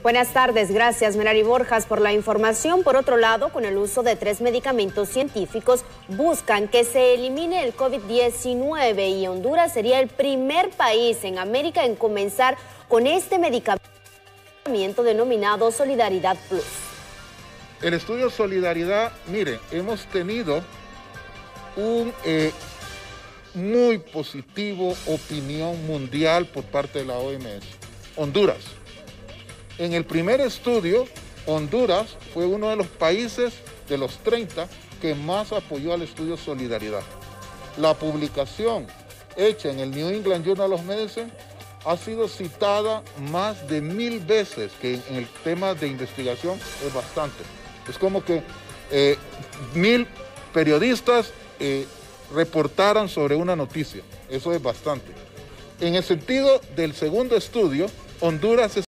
Buenas tardes, gracias Merari Borjas por la información. Por otro lado, con el uso de 3 medicamentos científicos, buscan que se elimine el COVID-19 y Honduras sería el primer país en América en comenzar con este medicamento denominado Solidaridad Plus. El estudio Solidaridad, mire, hemos tenido un muy positivo opinión mundial por parte de la OMS. Honduras. En el primer estudio, Honduras fue uno de los países de los 30 que más apoyó al estudio Solidaridad. La publicación hecha en el New England Journal of Medicine ha sido citada más de 1000 veces, que en el tema de investigación es bastante. Es como que 1000 periodistas reportaran sobre una noticia. Eso es bastante. En el sentido del segundo estudio, Honduras es